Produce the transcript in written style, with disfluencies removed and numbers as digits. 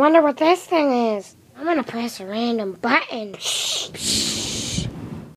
wonder what this thing is. I'm gonna press a random button.